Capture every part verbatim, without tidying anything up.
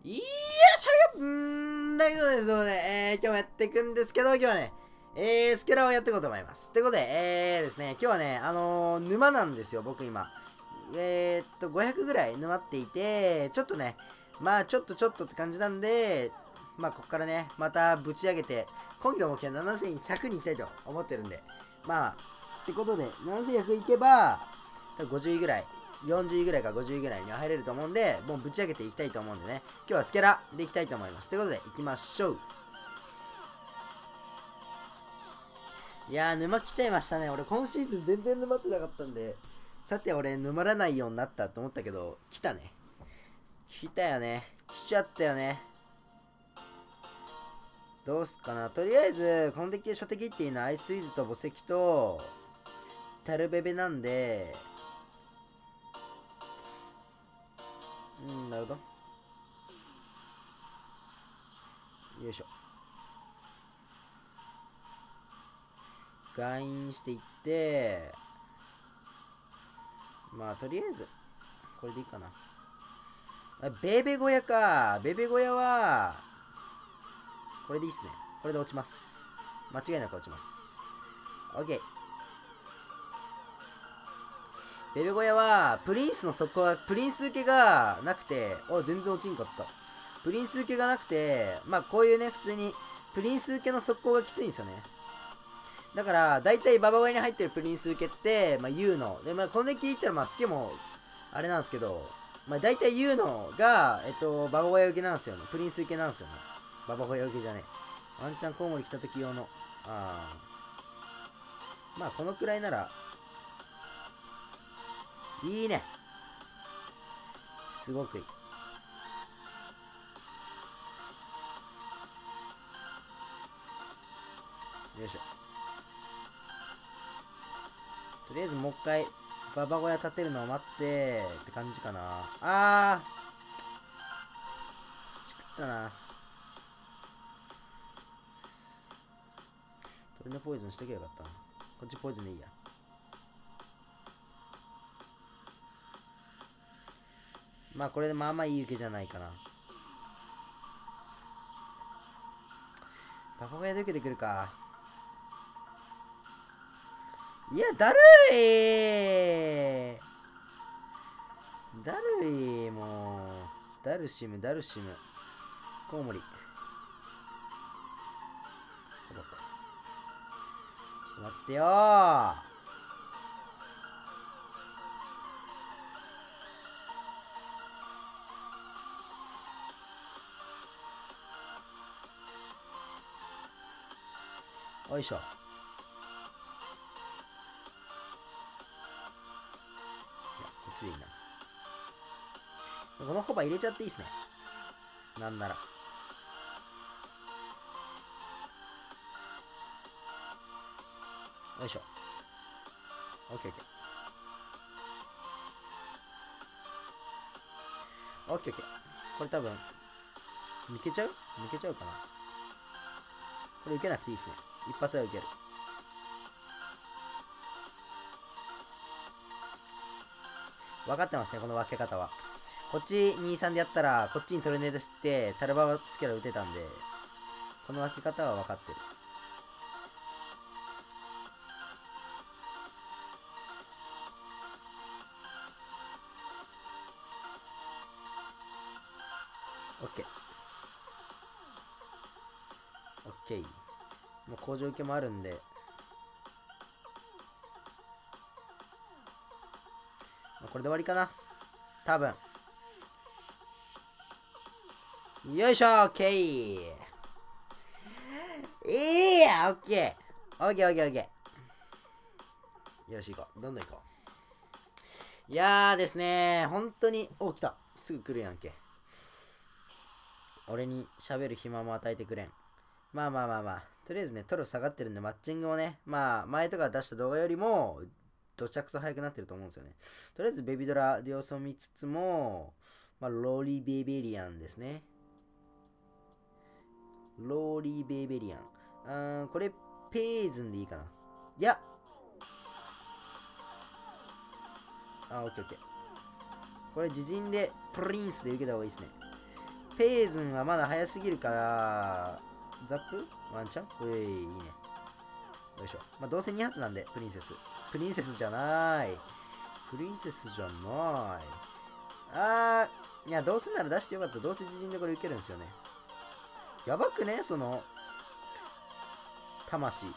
いやしゃがんということですので、えー、今日もやっていくんですけど、今日はね、えー、スケラをやっていこうと思います。ということで、えーですね、今日はね、あのー、沼なんですよ、僕今。えー、っと、ごひゃくぐらい沼っていて、ちょっとね、まあ、ちょっとちょっとって感じなんで、まあ、ここからね、またぶち上げて、今期の目標はななせんひゃくに行きたいと思ってるんで、まあ、ってことで、ななせんひゃくいけば、ごじゅういぐらい、よんじゅういぐらいかごじゅういぐらいには入れると思うんで、もうぶち上げていきたいと思うんでね、今日はスケラでいきたいと思います。ということで、いきましょう。いやー、沼来ちゃいましたね。俺、今シーズン全然沼ってなかったんで、さて俺、沼らないようになったと思ったけど、来たね。来たよね。来ちゃったよね。どうすっかな。とりあえず、このデッキで初手っていうのはアイスウィズと墓石と、タルベベなんで、うん、なるほど。よいしょ。ガインしていって、まあ、とりあえず、これでいいかな。あ、ベベ小屋か。ベベ小屋は、これでいいっすね。これで落ちます。間違いなく落ちます。OK。ベベ小屋は、プリンスの速攻は、プリンス受けがなくて、お、全然落ちんかった。プリンス受けがなくて、まあこういうね、普通に、プリンス受けの速攻がきついんですよね。だから、大体ババ小屋に入ってるプリンス受けって、まあ U の、で、まあこのデッキで言ったら、まあスケも、あれなんですけど、まあ大体 U のが、えっと、ババ小屋受けなんですよね。プリンス受けなんですよね。ババ小屋受けじゃねえ。ワンチャンコウモリ来た時用の。ああ。まあこのくらいなら、いいね。すごくいい。よいしょ。とりあえずもう一回ババ小屋建てるのを待ってって感じかな。あーしくったな。鳥のポイズンしとけばよかったな。こっちポイズンでいいや。まあこれでまあまあいい受けじゃないかな。ババ小屋で受けてくるか。いや、だるいだるいもう。ダルシム、ダルシム。コウモリ。ほぼか。ちょっと待ってよー。よいしょ。いや、こっちでいいな。このコバ入れちゃっていいっすね。なんなら。よいしょ。オッケーオッケー。オッケーオッケー。これ多分、抜けちゃう抜けちゃうかな。これ受けなくていいっすね。一発は受ける。分かってますね、この分け方は。こっちにさんでやったら、こっちにトルネード吸って、タルバスケラ打てたんで、この分け方は分かってる。オッケー。オッケー。もう工場受けもあるんで、これで終わりかな。多分。よいしょ、オッケー。いいや、オッケー。オッケー、オッケー、オッケー。よし、行こう。どんどん行こう。いやーですね、本当に、お、来た。すぐ来るやんけ。俺に喋る暇も与えてくれん。まあまあまあまあ。とりあえずね、トロ下がってるんで、マッチングをね、まあ、前とか出した動画よりも、どちゃくそ早くなってると思うんですよね。とりあえず、ベビドラで様子を見つつも、まあ、ローリーベベリアンですね。ローリーベベリアン。あー、これ、ペーズンでいいかな。いや、あ、オッケーオッケー。これ、自陣でプリンスで受けた方がいいですね。 フェーズンはまだ早すぎるから、ザップワンチャンうえい、いいね。よいしょ。まあ、どうせに発なんで、プリンセス。プリンセスじゃない。プリンセスじゃない。あー、いや、どうせなら出してよかった。どうせ自陣でこれ受けるんですよね。やばくねその、魂。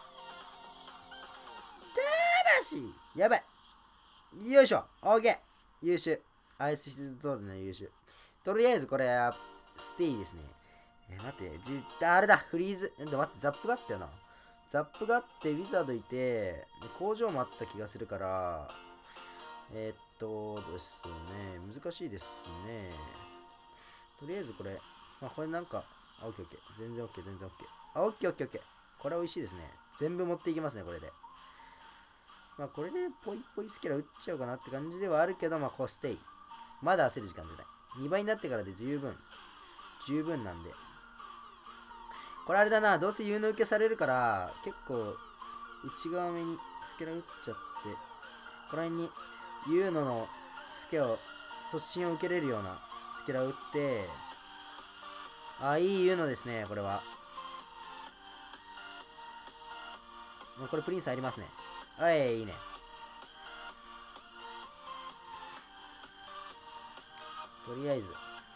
魂やばい。よいしょ。オッケー。優秀。アイスフィズゾールの優秀。とりあえずこれ、ステイですね。えー、待って、じ、あれだ、フリーズ。え、待って、ザップがあったよな。ザップがあって、ウィザードいて、工場もあった気がするから、えー、っとですね、難しいですね。とりあえずこれ、まあ、これなんか、あ、オッケーオッケー。全然オッケー、全然オッケー。あ、オッケーオッケーオッケー。これ美味しいですね。全部持っていきますね、これで。まあ、これでポイポイスキャラ打っちゃおうかなって感じではあるけど、まあ、こうステイ。まだ焦る時間じゃない。にばいになってからで十分。十分なんで。これあれだな、どうせ U の受けされるから、結構、内側目にスケラ打っちゃって、この辺に U ののスケを、突進を受けれるようなスケラ打って、あ、いい U のですね、これは。もうこれプリンスありますね。はい、いいね。とりあえず。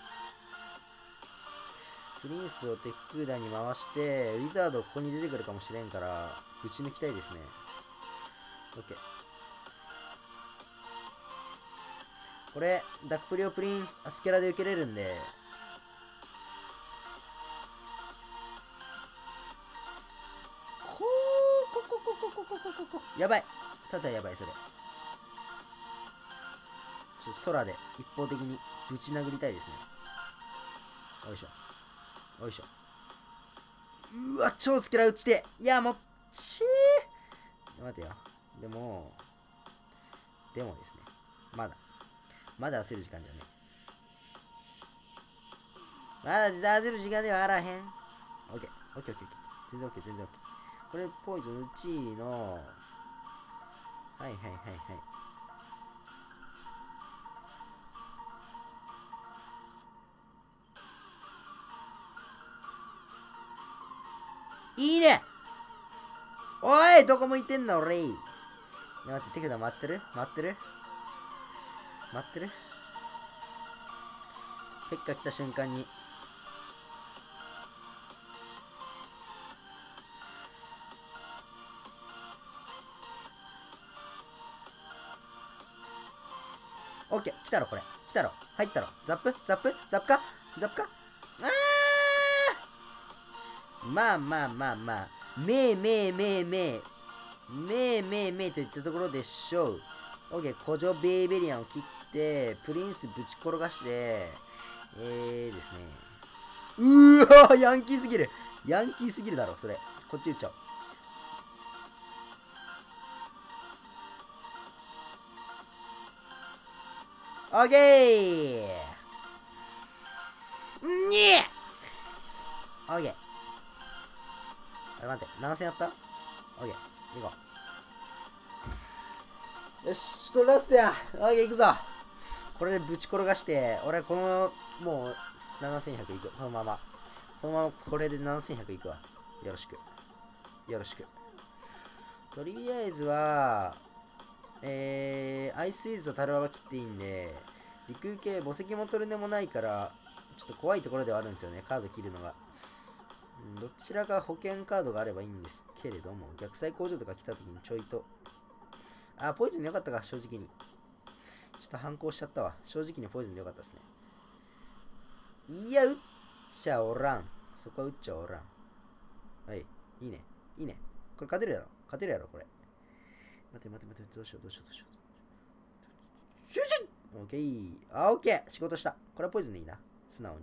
プリンスをテックーダに回して、ウィザードここに出てくるかもしれんから、打ち抜きたいですね。OK。これ、ダックプリをプリンスケラで受けれるんで、こー、こここここここここやばい。さてはやばい、それ。ちょっと空で一方的にぶち殴りたいですね。よいしょ。よいしょ。うわ、超スケラ打ちて。いや、もっちー。待てよ。でも、でもですね。まだ。まだ焦る時間じゃねえ。まだ焦る時間ではあらへん。オッケー。オッケーオッケーオッケー。全然オッケー、全然オッケー。これ、ポイズンうちの、はいはいはいはい。いいね。おい、どこ向いてんの俺。待って、手札待ってる待ってる待ってるペッカ来た瞬間に。オッケー、来たろ、これ。来たろ。入ったろ。ザップザップザップかザップかあーまあまあまあまあ。めえめえめえめえ。めえめえめえといったところでしょう。オッケー、古城ベイベリアンを切って、プリンスぶち転がして、えーですね。うーわヤンキーすぎる。ヤンキーすぎるだろ、それ。こっち打っちゃおう。オッケーにえオッケーあれ待って、ななせんやったオッケー行こう。よし、これラストや。オッケー行くぞ。これでぶち転がして、俺この、もう、ななせんひゃくいく。このまま。このままこれでななせんひゃくいくわ。よろしく。よろしく。とりあえずは、えー、アイスイズとタルワは切っていいんで、陸系、墓石も取るでもないから、ちょっと怖いところではあるんですよね、カード切るのが。うん、どちらか保険カードがあればいいんですけれども、逆再工場とか来た時にちょいと。あ、ポイズンでよかったか、正直に。ちょっと反抗しちゃったわ。正直にポイズンでよかったですね。いや、打っちゃおらん。そこは打っちゃおらん。はい、いいね。いいね。これ勝てるやろ。勝てるやろ、これ。待て待て待て、どうしようどうしようどうしよう。集中オッケー。あ、オッケー。仕事した。これはポイズンでいいな。素直に。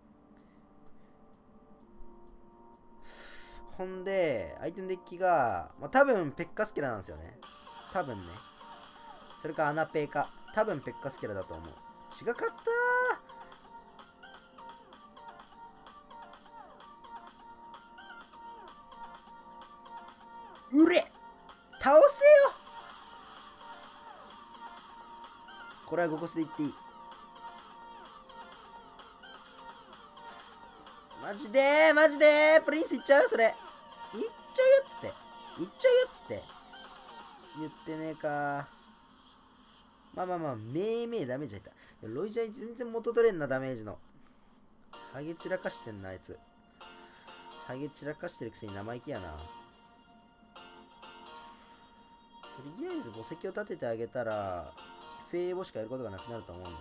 ほんで、相手のデッキが、まあ、多分ペッカスケラなんですよね。多分ね。それかアナペーか。多分ペッカスケラだと思う。違かったー。うれ倒せよこれはごコスでいっていい。 マジでマジでプリンスいっちゃうそれ。いっちゃうよっつって。いっちゃうよっつって。言ってねえか。まあまあまあ、めいめいダメージ入った。ロイジャイ全然元取れんな、ダメージの。ハゲ散らかしてんな、あいつ。ハゲ散らかしてるくせに生意気やな。とりあえず墓石を立ててあげたら、フェーボしかやることがなくなると思うんで。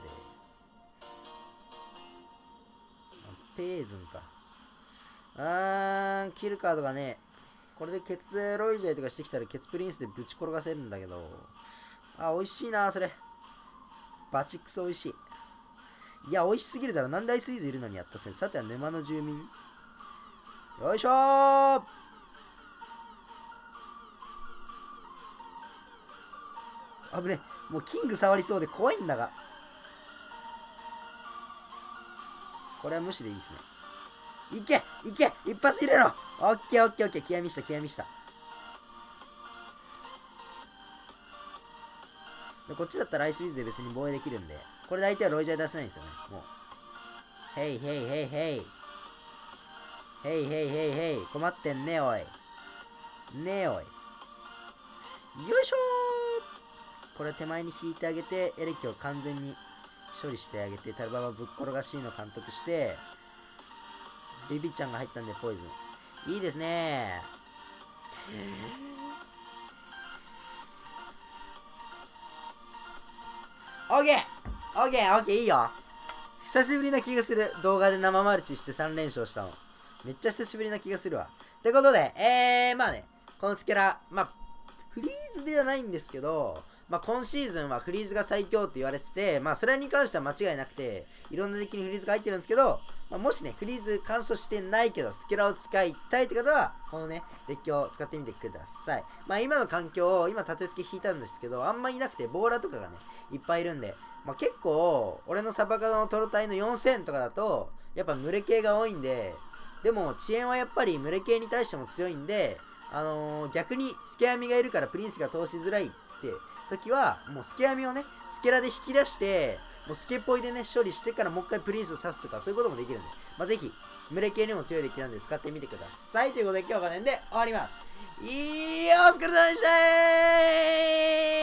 ペーズンか。あー、キルカードがね、これでケツロイジャイとかしてきたらケツプリンスでぶち転がせるんだけど。あ、美味しいな、それ。バチクソ美味しい。いや、美味しすぎるだろ。なんでアイスイーズいるのにやったせん。さては沼の住民。よいしょー。あぶね。もうキング触りそうで怖いんだが。これは無視でいいですね。いけいけ一発入れろ。オッケーオッケーオッケー。極みした極みした。でこっちだったらアイスウィズで別に防衛できるんで、これで相手はロイジャー出せないんですよね。もう。ヘイヘイヘイヘイ。ヘイヘイヘイヘイ。困ってんねおい。ねえおい。よいしょー。これ手前に引いてあげて、エレキを完全に処理してあげて、タルババぶっ転がしの監督して、ベビーちゃんが入ったんでポイズン。いいですねー。オッケーオッケーオッケーいいよ。久しぶりな気がする。動画で生マルチしてさん連勝したの。めっちゃ久しぶりな気がするわ。ってことで、えー、まあね、このスケラ、まあ、フリーズではないんですけど、まあ、今シーズンはフリーズが最強って言われてて、まあ、それに関しては間違いなくて、いろんなデッキにフリーズが入ってるんですけど、まあ、もしね、フリーズ乾燥してないけど、スケラを使いたいって方は、このね、デッキを使ってみてください。まあ、今の環境を、今縦スケ引いたんですけど、あんまいなくて、ボーラーとかがね、いっぱいいるんで、まあ、結構、俺のサバカのトロタイのよんせんとかだと、やっぱ群れ系が多いんで、でも遅延はやっぱり群れ系に対しても強いんで、あのー、逆にスケアミがいるからプリンスが通しづらいって時は、もうスケアミをね、スケラで引き出して、もうスケっぽいでね、処理してからもう一回プリンスを刺すとか、そういうこともできるんで、まあ、ぜひ、群れ系にも強いデッキなんで使ってみてください。ということで今日はこの辺で終わります。いいよ、お疲れ様でしたー。